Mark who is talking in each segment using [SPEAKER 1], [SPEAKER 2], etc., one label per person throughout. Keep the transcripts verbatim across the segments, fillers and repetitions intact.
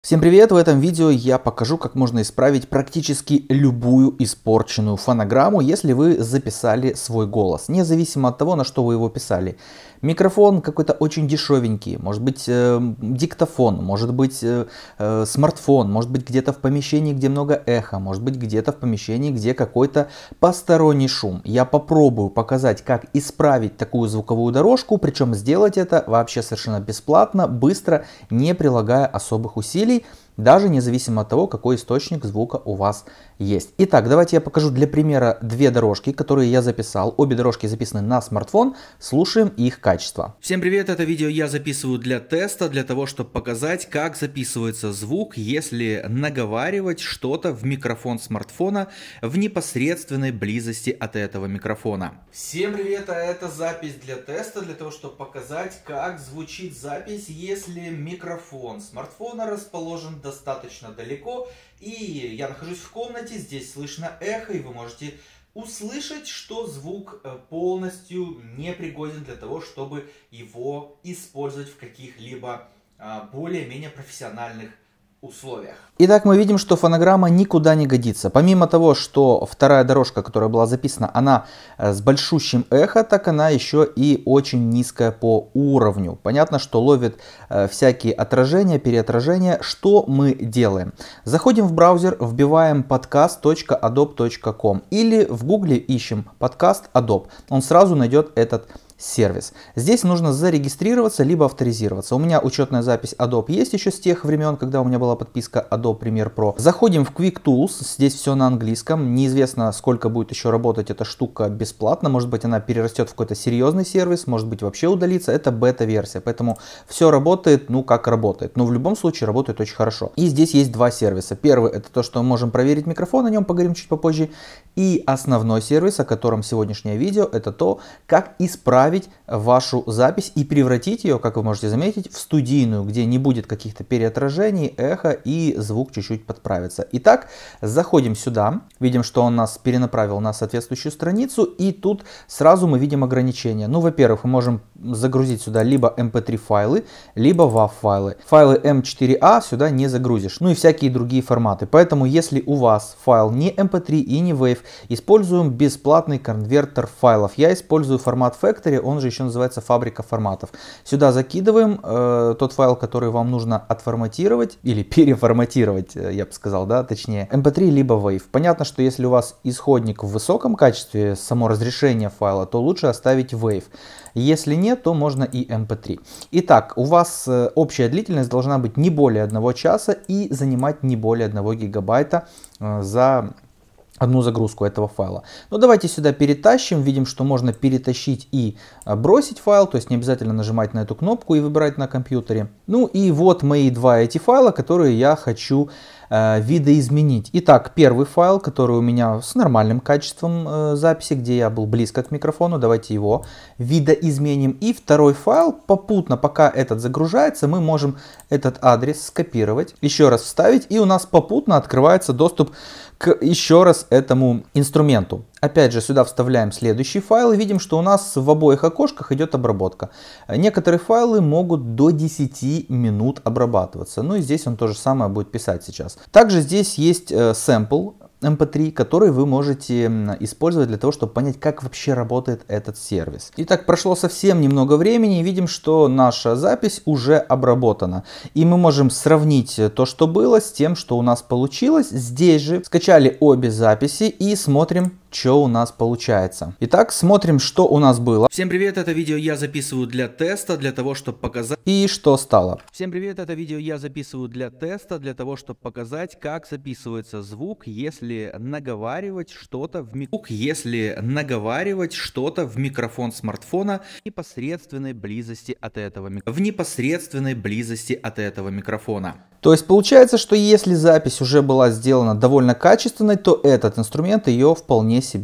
[SPEAKER 1] Всем привет! В этом видео я покажу, как можно исправить практически любую испорченную фонограмму, если вы записали свой голос, независимо от того, на что вы его писали. Микрофон какой-то очень дешевенький, может быть э, диктофон, может быть э, э, смартфон, может быть где-то в помещении, где много эха, может быть где-то в помещении, где какой-то посторонний шум. Я попробую показать, как исправить такую звуковую дорожку, причем сделать это вообще совершенно бесплатно, быстро, не прилагая особых усилий, даже независимо от того, какой источник звука у вас есть. Итак, давайте я покажу для примера две дорожки, которые я записал. Обе дорожки записаны на смартфон. Слушаем их качество. Всем привет! Это видео я записываю для теста, для того, чтобы показать, как записывается звук, если наговаривать что-то в микрофон смартфона в непосредственной близости от этого микрофона. Всем привет! А это запись для теста, для того, чтобы показать, как звучит запись, если микрофон смартфона расположен достаточно далеко, и я нахожусь в комнате, здесь слышно эхо, и вы можете услышать, что звук полностью непригоден для того, чтобы его использовать в каких-либо более-менее профессиональных условиях. Итак, мы видим, что фонограмма никуда не годится. Помимо того, что вторая дорожка, которая была записана, она с большущим эхо, так она еще и очень низкая по уровню. Понятно, что ловит э, всякие отражения, переотражения. Что мы делаем? Заходим в браузер, вбиваем подкаст точка адоб точка ком или в гугле ищем подкаст Adobe. Он сразу найдет этот сервис. Здесь нужно зарегистрироваться, либо авторизироваться. У меня учетная запись Adobe есть еще с тех времен, когда у меня была подписка Adobe Premiere Pro. Заходим в Quick Tools, здесь все на английском. Неизвестно, сколько будет еще работать эта штука бесплатно. Может быть, она перерастет в какой-то серьезный сервис, может быть, вообще удалится. Это бета-версия, поэтому все работает, ну, как работает. Но в любом случае работает очень хорошо. И здесь есть два сервиса. Первый — это то, что мы можем проверить микрофон, о нем поговорим чуть попозже. И основной сервис, о котором сегодняшнее видео, это то, как исправить вашу запись и превратить ее, как вы можете заметить, в студийную, где не будет каких-то переотражений, эхо и звук чуть-чуть подправится. Итак, заходим сюда, видим, что он нас перенаправил на соответствующую страницу, и тут сразу мы видим ограничения. Ну, во-первых, мы можем загрузить сюда либо эм пэ три файлы, либо вав файлы. Файлы эм четыре а сюда не загрузишь, ну и всякие другие форматы. Поэтому, если у вас файл не эм пэ три и не вейв, используем бесплатный конвертер файлов. Я использую формат Factory, он же еще называется фабрика форматов. Сюда закидываем э, тот файл, который вам нужно отформатировать или переформатировать, я бы сказал, да, точнее, эм пэ три либо вейв. Понятно, что если у вас исходник в высоком качестве, само разрешение файла, то лучше оставить вейв. Если нет, то можно и эм пэ три. Итак, у вас общая длительность должна быть не более одного часа и занимать не более одного гигабайта э, за одну загрузку этого файла. Но давайте сюда перетащим. Видим, что можно перетащить и бросить файл, то есть не обязательно нажимать на эту кнопку и выбирать на компьютере. Ну и вот мои два эти файла, которые я хочу э, видоизменить. Итак, первый файл, который у меня с нормальным качеством э, записи, где я был близко к микрофону, давайте его видоизменим. И второй файл, попутно, пока этот загружается, мы можем этот адрес скопировать, еще раз вставить, и у нас попутно открывается доступ к еще раз этому инструменту. Опять же, сюда вставляем следующий файл и видим, что у нас в обоих окошках идет обработка. Некоторые файлы могут до десяти минут обрабатываться. Ну и здесь он то же самое будет писать сейчас. Также здесь есть сэмпл эм пэ три, который вы можете использовать для того, чтобы понять, как вообще работает этот сервис. Итак, прошло совсем немного времени, и видим, что наша запись уже обработана. И мы можем сравнить то, что было, с тем, что у нас получилось. Здесь же скачали обе записи и смотрим, что у нас получается. Итак, смотрим, что у нас было. Всем привет, это видео я записываю для теста, для того, чтобы показать... И что стало. Всем привет, это видео я записываю для теста, для того, чтобы показать, как записывается звук, если наговаривать что-то в микрофон, если наговаривать что-то в микрофон смартфона в непосредственной близости от этого микрофона. В непосредственной близости от этого микрофона. То есть получается, что если запись уже была сделана довольно качественной, то этот инструмент ее вполне себе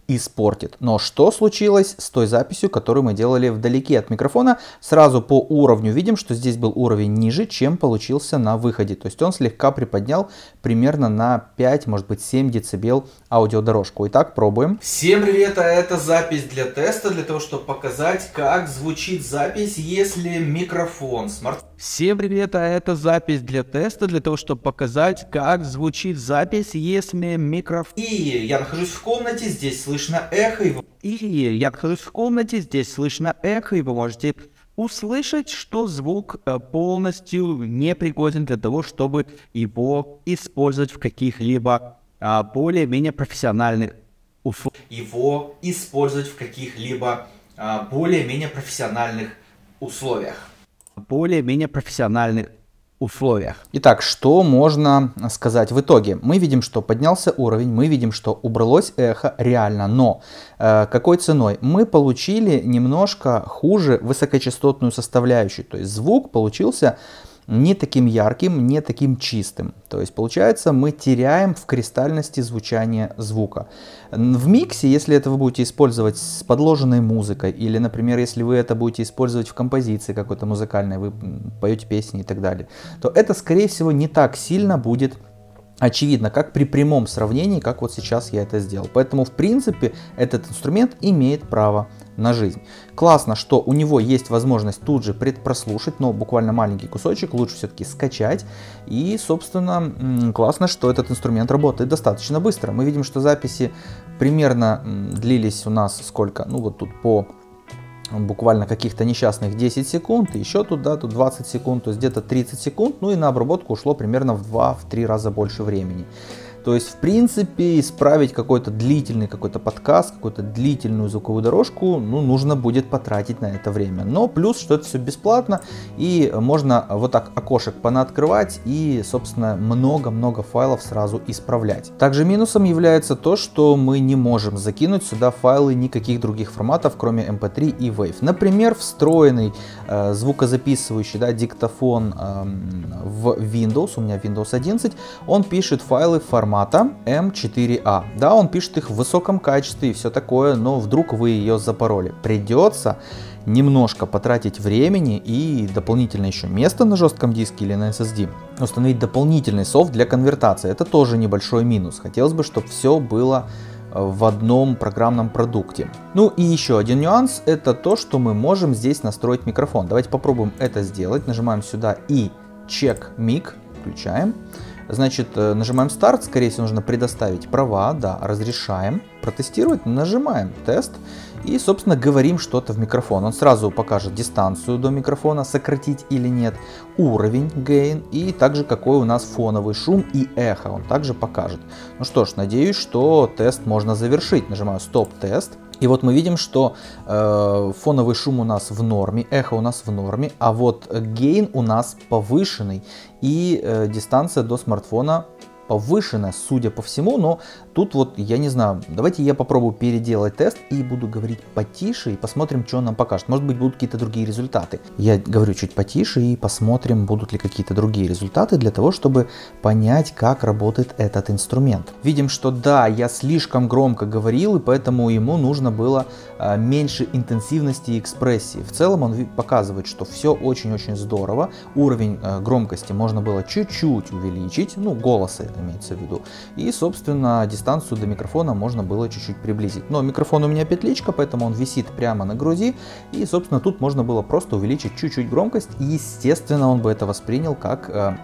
[SPEAKER 1] испортит. Но что случилось с той записью, которую мы делали вдалеке от микрофона? Сразу по уровню видим, что здесь был уровень ниже, чем получился на выходе. То есть он слегка приподнял примерно на пять, может быть семь децибел аудиодорожку. Итак, пробуем. Всем привет, а это запись для теста, для того, чтобы показать, как звучит запись, если микрофон смарт...
[SPEAKER 2] Всем привет, а это запись для теста, для того, чтобы показать, как звучит запись, если микрофон...
[SPEAKER 1] И я нахожусь в комнате, здесь слышно эхо. И...
[SPEAKER 2] И я нахожусь в комнате, здесь слышно эхо, и вы можете услышать, что звук полностью непригоден для того, чтобы его использовать в каких-либо а, более-менее профессиональных условиях.
[SPEAKER 1] Его использовать в каких-либо а, более-менее профессиональных условиях.
[SPEAKER 2] более-менее профессиональных условиях.
[SPEAKER 1] Итак, что можно сказать в итоге? Мы видим, что поднялся уровень, мы видим, что убралось эхо реально, но э, какой ценой? Мы получили немножко хуже высокочастотную составляющую, то есть звук получился не таким ярким, не таким чистым. То есть получается, мы теряем в кристальности звучания звука. В миксе, если это вы будете использовать с подложенной музыкой, или, например, если вы это будете использовать в композиции какой-то музыкальной, вы поете песни и так далее, то это, скорее всего, не так сильно будет очевидно, как при прямом сравнении, как вот сейчас я это сделал. Поэтому, в принципе, этот инструмент имеет право на жизнь. Классно, что у него есть возможность тут же предпрослушать, но буквально маленький кусочек, лучше все-таки скачать. И, собственно, классно, что этот инструмент работает достаточно быстро. Мы видим, что записи примерно длились у нас сколько? Ну вот тут по буквально каких-то несчастных десять секунд, и еще тут, да, тут двадцать секунд, то есть где-то тридцать секунд, ну и на обработку ушло примерно в два-три раза больше времени. То есть, в принципе, исправить какой-то длительный какой-то подкаст, какую-то длительную звуковую дорожку, ну, нужно будет потратить на это время. Но плюс, что это все бесплатно, и можно вот так окошек понаоткрывать и, собственно, много-много файлов сразу исправлять. Также минусом является то, что мы не можем закинуть сюда файлы никаких других форматов, кроме эм пэ три и вейв. Например, встроенный э, звукозаписывающий, да, диктофон э, в Windows, у меня Windows одиннадцать, он пишет файлы в формате эм четыре а. Да, он пишет их в высоком качестве и все такое, но вдруг вы ее запороли. Придется немножко потратить времени и дополнительно еще место на жестком диске или на эс эс ди. Установить дополнительный софт для конвертации. Это тоже небольшой минус. Хотелось бы, чтобы все было в одном программном продукте. Ну и еще один нюанс, это то, что мы можем здесь настроить микрофон. Давайте попробуем это сделать. Нажимаем сюда и Check Mic, включаем. Значит, нажимаем старт, скорее всего нужно предоставить права, да, разрешаем, протестировать, нажимаем тест и, собственно, говорим что-то в микрофон. Он сразу покажет дистанцию до микрофона, сократить или нет, уровень, gain и также какой у нас фоновый шум и эхо он также покажет. Ну что ж, надеюсь, что тест можно завершить. Нажимаю стоп-тест. И вот мы видим, что э, фоновый шум у нас в норме, эхо у нас в норме, а вот гейн у нас повышенный и э, дистанция до смартфона повышена, судя по всему, но тут вот я не знаю, давайте я попробую переделать тест и буду говорить потише и посмотрим, что он нам покажет. Может быть, будут какие-то другие результаты. Я говорю чуть потише и посмотрим, будут ли какие-то другие результаты для того, чтобы понять, как работает этот инструмент. Видим, что да, я слишком громко говорил, и поэтому ему нужно было а, меньше интенсивности и экспрессии. В целом он показывает, что все очень-очень здорово. Уровень а, громкости можно было чуть-чуть увеличить, ну, голоса имеется в виду. И, собственно, дистанцию до микрофона можно было чуть-чуть приблизить. Но микрофон у меня петличка, поэтому он висит прямо на груди. И, собственно, тут можно было просто увеличить чуть-чуть громкость. И, естественно, он бы это воспринял как э,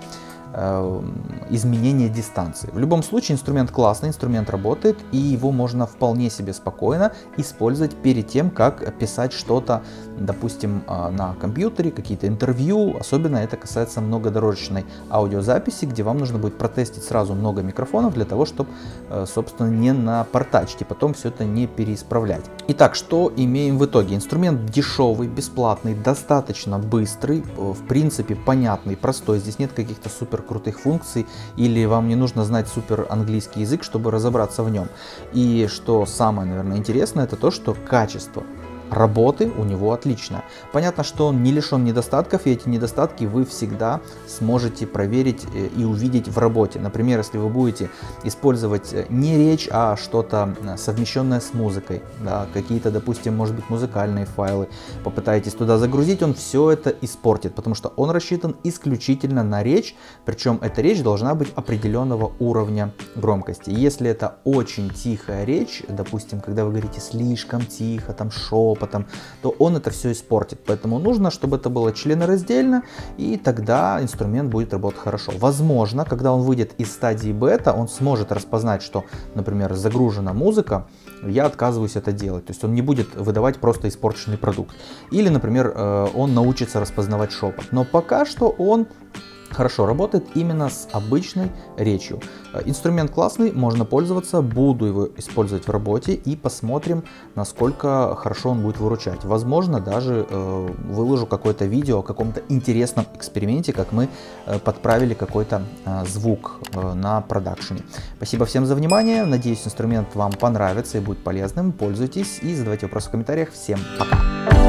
[SPEAKER 1] э, изменение дистанции. В любом случае, инструмент классный, инструмент работает. И его можно вполне себе спокойно использовать перед тем, как писать что-то, допустим, на компьютере, какие-то интервью. Особенно это касается многодорожечной аудиозаписи, где вам нужно будет протестить сразу много микрофонов для того, чтобы, собственно, не напортачить и потом все это не переисправлять. Итак, что имеем в итоге? Инструмент дешевый, бесплатный, достаточно быстрый, в принципе понятный, простой. Здесь нет каких-то супер крутых функций или вам не нужно знать супер английский язык, чтобы разобраться в нем. И что самое, наверное, интересное, это то, что качество работы у него отличная. Понятно, что он не лишен недостатков, и эти недостатки вы всегда сможете проверить и увидеть в работе. Например, если вы будете использовать не речь, а что-то совмещенное с музыкой, да, какие-то, допустим, может быть, музыкальные файлы, попытаетесь туда загрузить, он все это испортит, потому что он рассчитан исключительно на речь, причем эта речь должна быть определенного уровня громкости. Если это очень тихая речь, допустим, когда вы говорите слишком тихо, там шепотом, то он это все испортит. Поэтому нужно, чтобы это было членораздельно, и тогда инструмент будет работать хорошо. Возможно, когда он выйдет из стадии бета, он сможет распознать, что, например, загружена музыка, я отказываюсь это делать. То есть он не будет выдавать просто испорченный продукт. Или, например, он научится распознавать шепот. Но пока что он хорошо работает именно с обычной речью. Инструмент классный, можно пользоваться, буду его использовать в работе и посмотрим, насколько хорошо он будет выручать. Возможно, даже э, выложу какое-то видео о каком-то интересном эксперименте, как мы э, подправили какой-то э, звук э, на продакшене. Спасибо всем за внимание, надеюсь, инструмент вам понравится и будет полезным. Пользуйтесь и задавайте вопросы в комментариях. Всем пока!